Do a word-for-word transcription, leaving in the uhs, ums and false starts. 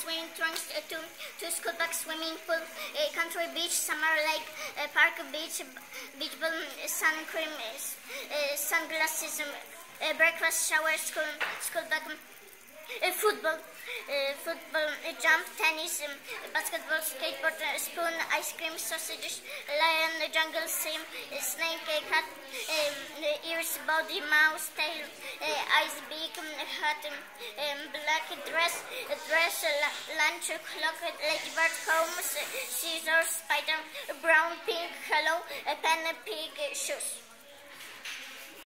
swimming trunks uh, to, to school bag, swimming pool, uh, country beach, summer lake, uh, park beach, beach ball, uh, sun cream, uh, uh, sunglasses, um, uh, breakfast, shower, school, school bag, um, uh, football, uh, football, uh, jump, tennis, um, basketball, skateboard, uh, spoon, ice cream, sausages, lion, uh, jungle, sim, uh, snake, uh, cat, um, uh, ears, body, mouse, tail, uh, eyes, beak, um, hat, um, um, black dress, uh, dress, uh, lunch, clock, uh, ladybird, comb, scissors, spider, brown, pink, hello, uh, pen, pig, uh, shoes.